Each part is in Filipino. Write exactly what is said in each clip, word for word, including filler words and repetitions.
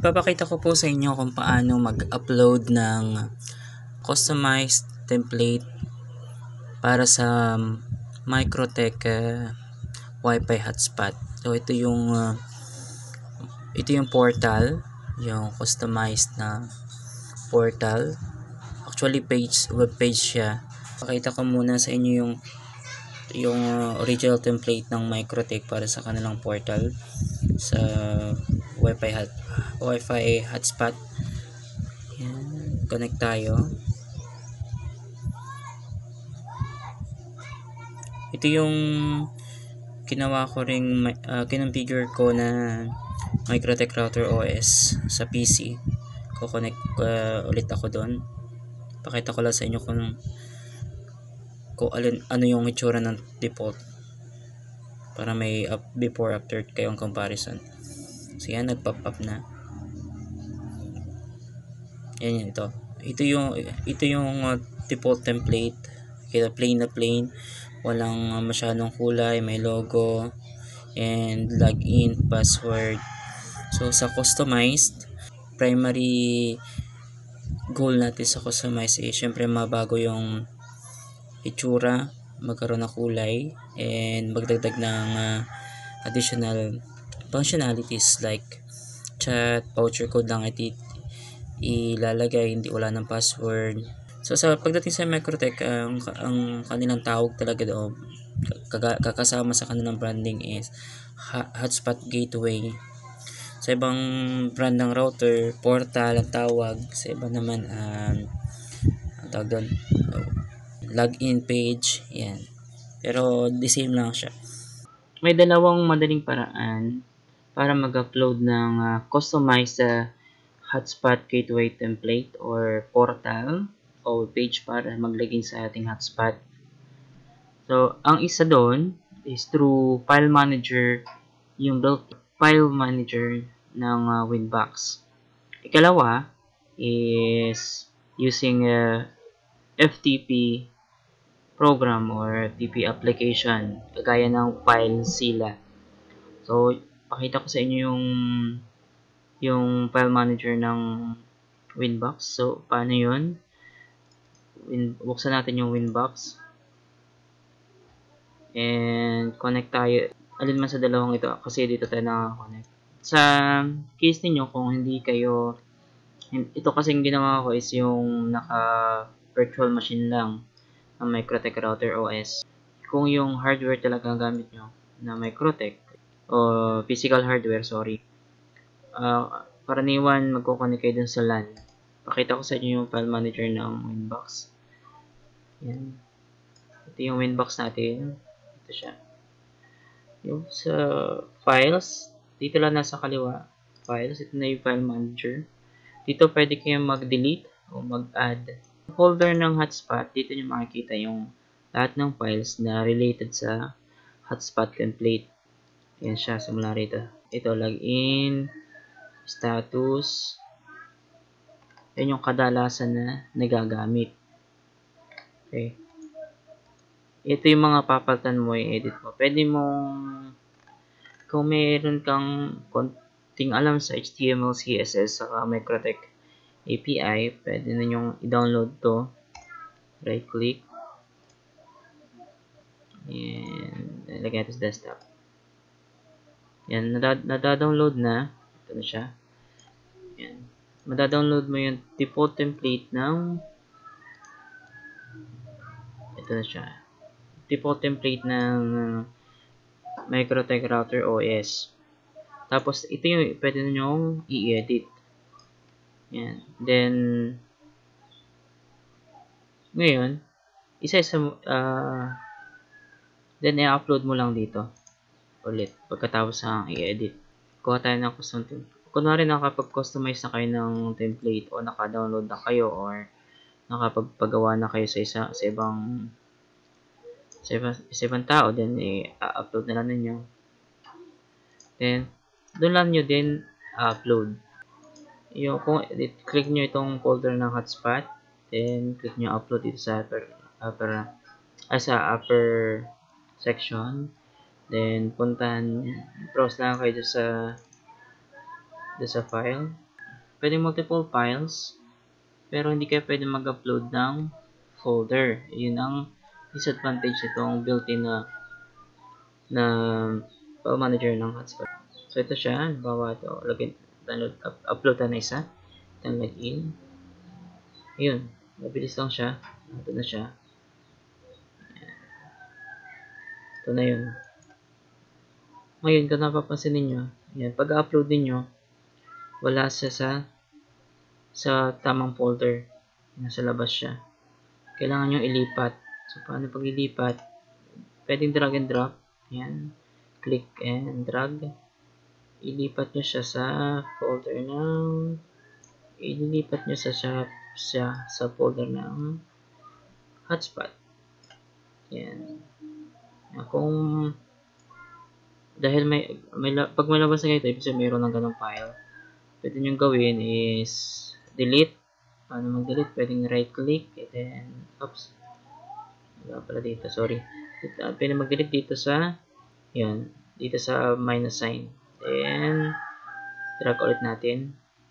Ipapakita ko po sa inyo kung paano mag-upload ng customized template para sa Microtech uh, Wi-Fi hotspot. So ito yung uh, ito yung portal, yung customized na portal. Actually page web page siya. Pakita ko muna sa inyo yung yung uh, original template ng Microtech para sa kanilang portal sa Wi-Fi hot Wi-Fi hotspot. Yan, connect tayo. Ito yung ginawa ko ring uh, kinonfigure ko na Microtech Router O S sa P C. Ko-connect uh, ulit ako doon. Pakita ko lang sa inyo kung kung alin, ano yung itsura ng default para may up, before after kayong comparison. So yan, nag-pop up na. Yan yan, ito. Ito yung ito yung uh, default template. Kita plain na plain, walang uh, masyadong kulay, may logo and login password. So sa customized, primary goal natin sa customized is syempre mabago yung itsura, magkaroon ng kulay and magdagdag ng uh, additional functionalities like chat, voucher code lang iti ilalagay, hindi wala ng password. So sa pagdating sa Microtech, ang, ang kanilang tawag talaga doon, kakasama sa kanilang branding is hotspot gateway. Sa ibang brand ng router, portal ang tawag. Sa iba naman um, ang tawag doon, login page. Yan. Pero the same lang siya. May dalawang madaling paraan para mag-upload ng uh, customized uh, hotspot gateway template or portal o page para maglagin sa ating hotspot. So, ang isa doon is through file manager, yung built file manager ng uh, Winbox. Ikalawa is using a F T P program or T P application kagaya ng FileZilla. So, pakita ko sa inyo yung yung file manager ng Winbox. So, paano yun? Win buksan natin yung Winbox. And connect tayo. Alin man sa dalawang ito kasi dito tayo naka-connect. Sa case niyo kung hindi kayo, ito kasing ginawa ko is yung naka virtual machine lang ng Microtech Router O S. Kung yung hardware talaga gamit nyo na Microtech o physical hardware, sorry, uh, karaniwan magkoconnect kayo dun sa LAN. Pakita ko sa inyo yung file manager ng Winbox. Yan. Ito yung Winbox natin. Ito siya. Yung sa files, dito lang nasa kaliwa. Files, ito na yung file manager. Dito pwede kayong mag-delete o mag-add. Folder ng hotspot, dito nyo makikita yung lahat ng files na related sa hotspot template. Yan siya, simula rito. Ito, login, status. Yan yung kadalasan na nagagamit. Okay. Ito yung mga papalitan mo, i-edit mo. Pwede mong, kung meron kang konting alam sa H T M L, C S S, saka Microtech A P I, pwede na nyong i-download to. Right click. And lagyan natin sa desktop. Yan, nada-download na. Ito na siya. Yan. Mada-download mo yung default template ng ito na siya. Default template ng Microtech Router O S. Tapos, ito yung pwede nyong i-edit. Yan. Then, ngayon, isa-isa uh, then, i-upload mo lang dito. Ulit. Pagkatapos ang i-edit. Kuha tayo ng custom template. Kunwari nakapag-customize na kayo ng template o naka-download na kayo or nakapagpagawa na kayo sa isa sa ibang sa ibang, sa ibang tao, then i-upload na lang ninyo. Then, doon lang nyo din upload. Yung kung click nyo itong folder ng hotspot, then click nyo upload dito sa upper upper ay sa upper section. Then puntahan, browse lang kayo sa doon sa file. pwede multiple files, pero hindi kayo pwede mag-upload ng folder. Yun ang disadvantage itong built-in na na file manager ng hotspot. So ito siya, bawa ito, login, download, up, upload na isa, then login. Ayun, mabilis lang siya. Ito na siya. Ito na yun. Ngayon, kung napapansin ninyo, yan, pag-upload ninyo, wala siya sa sa tamang folder. Nasa labas siya. Kailangan nyo ilipat. So, paano pag ilipat? Pwedeng drag and drop. Yan. Click and drag. Ilipat nyo siya sa folder ng ililipat nyo sa siya, siya sa folder ng hotspot. Yan. Kung dahil may, may pag may labas na ito, ibig sabihin mayroon ng ganong file. Pwede nyo gawin is delete. Paano mag-delete? Pwedeng right click and then, oops. Wala pala dito, sorry. Pwede mag-delete dito sa, yan, dito sa minus sign. Then, drag ulit natin.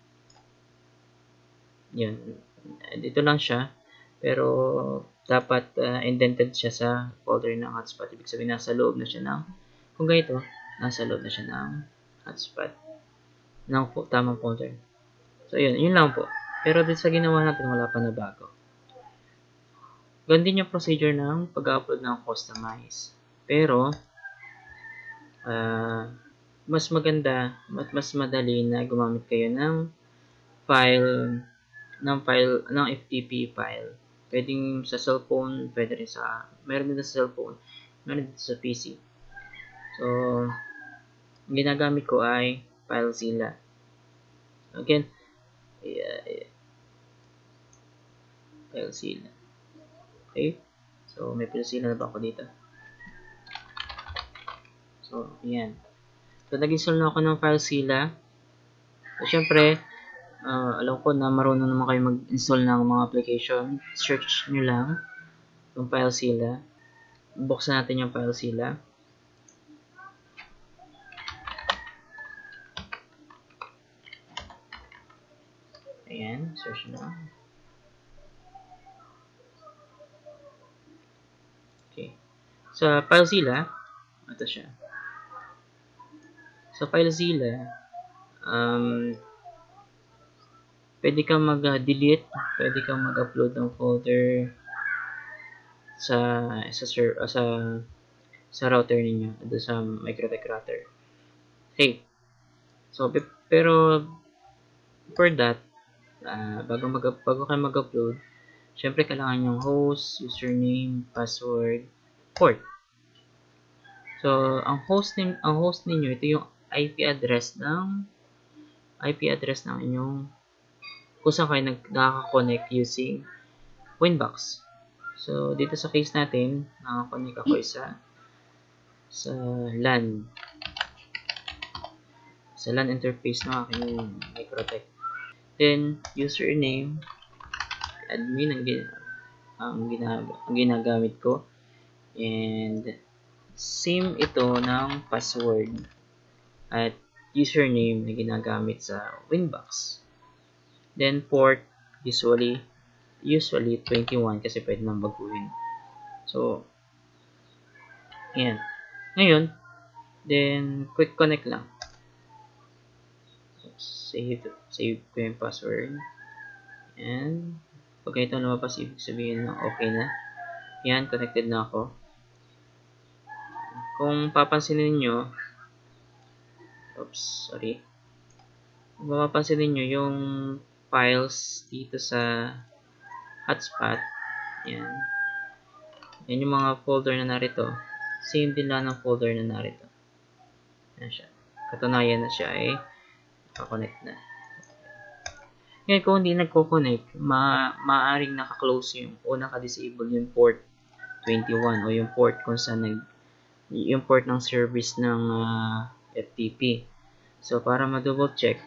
Yun. Dito lang siya. Pero, dapat uh, indented siya sa folder ng hotspot. Ibig sabihin, nasa loob na siya ng, kung ganito, nasa loob na siya ng hotspot. Ng tamang folder. So, yun. Yun lang po. Pero dito sa ginawa natin, wala pa na bago. Ganun din yung procedure ng pag-upload ng customize. Pero, uh, mas maganda, mas, mas madali na gumamit kayo ng file, ng file, ng F T P file. Pwedeng sa cellphone, pwede rin sa, meron din sa cellphone, meron din sa P C. So, ginagamit ko ay FileZilla. Again, yeah, yeah. FileZilla. Okay? So, may FileZilla na ba ako dito? So, ayan. So, nag-install na ako ng FileZilla. So, syempre, uh, alam ko na marunong naman kayo mag-install ng mga application. Search nyo lang yung FileZilla. Buksan natin yung FileZilla. Ayan, search na. Okay. Sa FileZilla, ito siya. Sa FileZilla, um, pwede kang mag-delete, pwede kang mag-upload ng folder sa sa ser, uh, sa sa router ninyo, doon sa MikroTik router. Okay. So, pero for that, uh, bago mag bago kayo mag-upload, syempre kailangan yung host, username, password, port. So, ang host nin ang host ninyo, ito yung I P address ng I P address ng inyong kung saan kayo nakaka-connect using Winbox. So, dito sa case natin, nakaka-connect ako isa sa LAN. Sa LAN interface ng aking MikroTik. Then, username, admin ang, ang, ginag ang ginagamit ko. And, same ito ng password at username na ginagamit sa Winbox. Then, port, usually, usually twenty-one kasi pwede nang baguhin. So, ayan. Ngayon, then, quick connect lang. Save, save ko yung password. And, pag ito lumabas, ibig sabihin na okay na. Yan, connected na ako. Kung papansinin nyo, oops, sorry. Kung mapapansin niyo yung files dito sa hotspot, yan. Yan yung mga folder na narito. Same din lang ng folder na narito. Yan siya. Katunayan na siya ay nakakonect na. Ngayon, kung hindi nagko-connect, ma maaaring naka-close yung o naka-disable yung port twenty-one o yung port kung saan nag yung port ng service ng uh, F T P. So, para ma-double check,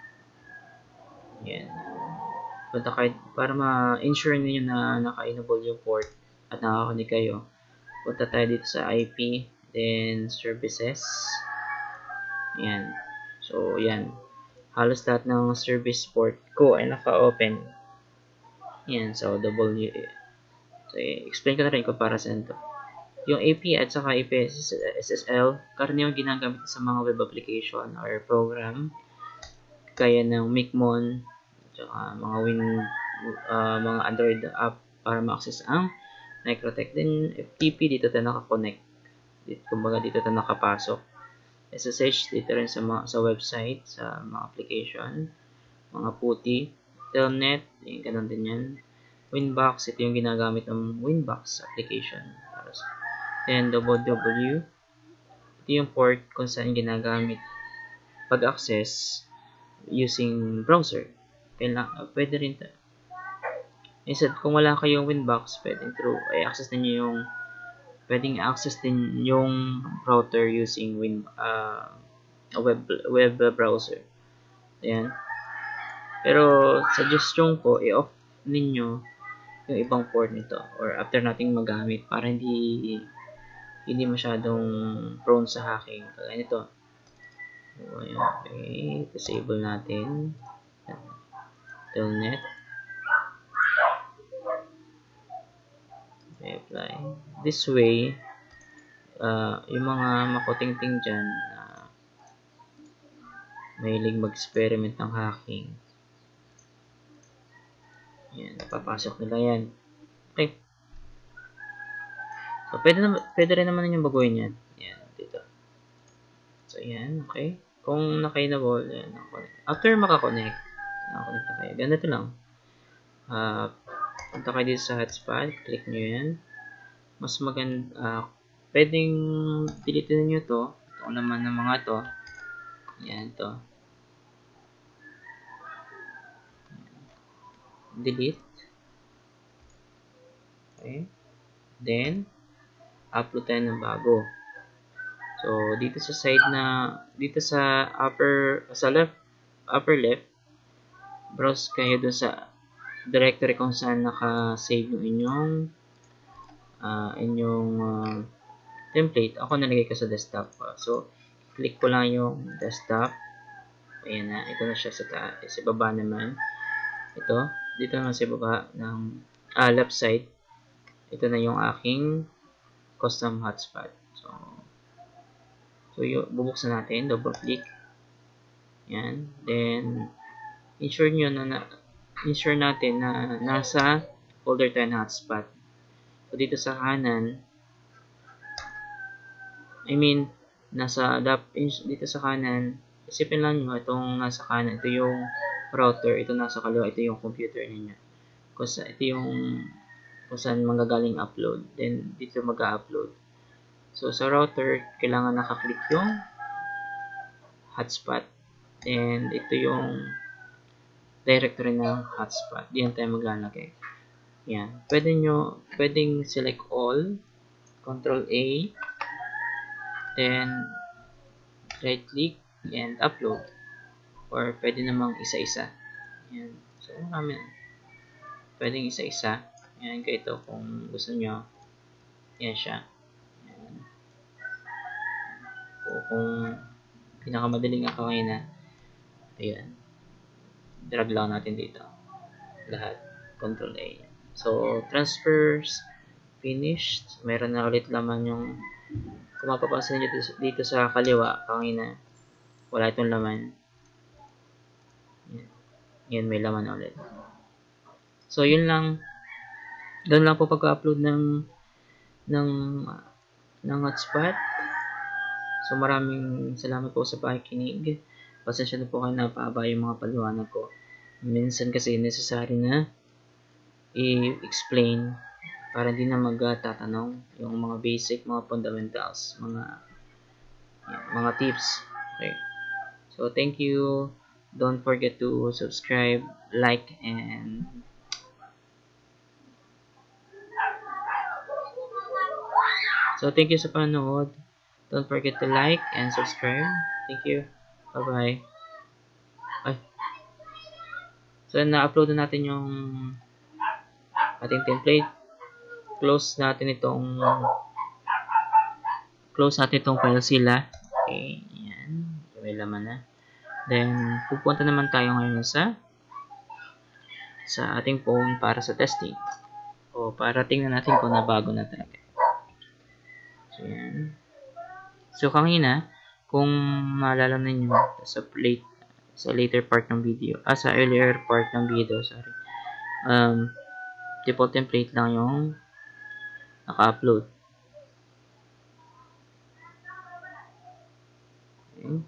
yan. Punta kayo, para ma-ensure niyo na naka-enable yung port at nakakunik kayo, punta tayo dito sa I P, then services. Yan. So, yan. halos lahat ng service port ko ay naka-open. Yan, so W. So, explain ko na rin kung para saan to. Yung A P I at saka A P I S S L, karaniwang ginagamit sa mga web application or program kaya ng Micmon, tsaka mga Win, uh, mga Android app para ma-access ang Microtech. Then F T P, dito tayo naka-connect. Dito, kumbaga dito tayo nakapasok. S S H, dito rin sa, mga, sa website, sa mga application. Mga puti. Telnet, eh, ganun din yan. Winbox, ito yung ginagamit ng Winbox application. Then W W, ito yung port kung saan ginagamit pag-access using browser. Kailangan, pwede rin ito. Instead, kung wala kayong Winbox, pwedeng through, ay access ninyo yung, pwedeng access din yung router using Win, uh, a web, web browser. Ayan. Pero, suggestion ko, i-off ninyo yung ibang port nito or after nating magamit para hindi hindi masyadong prone sa hacking. Kaya nito. So, ayan. Okay. Disable natin. Telnet. Okay, apply. This way, uh, yung mga makutingting dyan na uh, mahilig mag-experiment ng hacking. Yan. Papasok nila yan. Okay. So, pwede, na, pwede rin naman yung baguhin yan. Yan, dito. So, yan, okay. Kung naka-enable, yan, naka-connect. After makakonect, naka-connect na kayo. Ganito lang. Uh, punta kayo dito sa hotspot, click nyo yan. Mas maganda, uh, pwedeng delete nyo to. Ito naman ng mga to. Yan, to. Delete. Okay. Then, upload tayo ng bago. So, dito sa side na, dito sa upper, sa left, upper left, browse kayo dun sa directory kung saan naka-save yung inyong, uh, inyong uh, template. Ako nalagay ko sa desktop. So, click ko lang yung desktop. Ayan na, ito na siya sa, sa baba naman. Ito, dito naman sa baba ng ah, left side. Ito na yung aking custom hotspot. So, So, yung bubuksan natin, double click. Yan. Then, ensure nyo na, na ensure natin na nasa folder tayo na hotspot. So, dito sa kanan, I mean, nasa, dito sa kanan, isipin lang nyo, itong nasa kanan, ito yung router, ito nasa kaliwa, ito yung computer ninyo. Kasi ito yung kung saan manggagaling upload. Then, dito mag-upload. So, sa router, kailangan nakaklik yung hotspot. And ito yung directory ng hotspot. Diyan tayo maglalagay. Yan. Pwede nyo, pwedeng select all. Control A. Then, right click and upload. Or pwede namang isa-isa. Yan. So, marami. Pwedeng isa-isa. Yan. Kaya ito kung gusto nyo. Yan siya. Kung pinakamadaling ako ngayon na ayan, drag lang natin dito lahat, control A. So, transfers finished. Meron na ulit laman yung kung mapapansin nyo dito, dito sa kaliwa kanina, wala itong laman. Yan, yan may laman na ulit. So, yun lang. Doon lang po pag-upload ng ng ng hotspot. So, maraming salamat po sa pakikinig. Pasensya na po kayo na paaba yung mga paliwanag ko. Minsan kasi necessary na i-explain para hindi na magtatanong yung mga basic, mga fundamentals, mga yan, mga tips. Okay. So, thank you. Don't forget to subscribe, like, and so, thank you sa panonood. Don't forget to like and subscribe. Thank you. Bye-bye. Ay. So, na-upload na natin yung ating template. Close natin itong close natin itong file sila. Okay. Yan. May laman na. Then, pupunta naman tayo ngayon sa sa ating phone para sa testing. O para tingnan natin kung nabago na talaga. So, yan. So, kanina, kung maalala ninyo sa late, sa later part ng video, ah, sa earlier part ng video, sorry, um, default template lang yung naka-upload. Okay.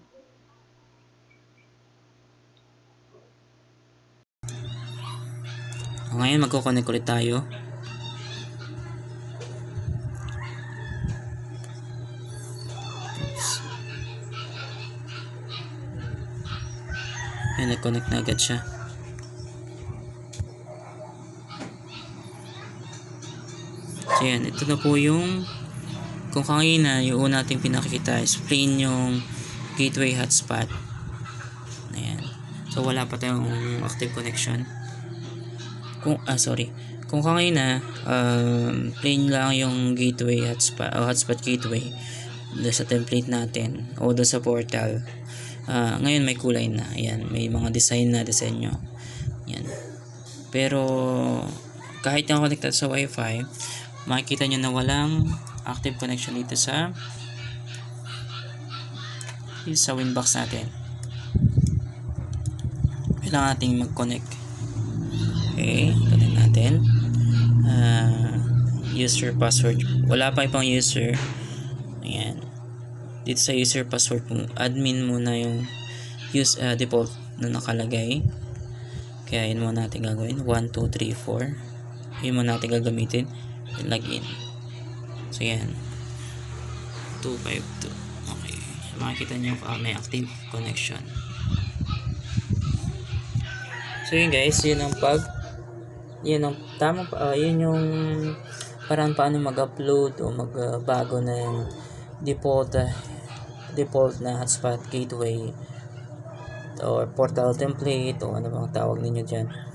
Ngayon, magko-connect ulit tayo. Ayan, nag-connect na agad siya. So, yan. Ito na po yung kung kanina, yung una nating pinakikita is plain yung gateway hotspot. Ayan. So, wala pa tayong active connection. Kung, ah, sorry. Kung kanina, um, plain lang yung gateway hotspot, o hotspot gateway doon sa template natin o doon sa portal. Uh, ngayon may kulay na. Ayan, may mga design na disenyo. Ayan. Pero kahit yung connected sa Wi-Fi, makikita nyo na walang active connection dito sa dito sa Winbox natin. Kailangan natin mag-connect. Okay, connect natin. Uh, user password. Wala pa ibang user. Ayan. Dito sa user password, admin muna yung use uh, default na nakalagay. Kaya yun muna natin gagawin. one, two, three, four. Yun muna natin gagamitin. Login. So yan. two five two. Okay. So, makikita nyo uh, may active connection. So yun guys, yun ang pag yun ang tama uh, yun yung parang paano mag-upload o magbago uh, ng default uh, default na hotspot gateway or portal template o ano bang tawag ninyo dyan.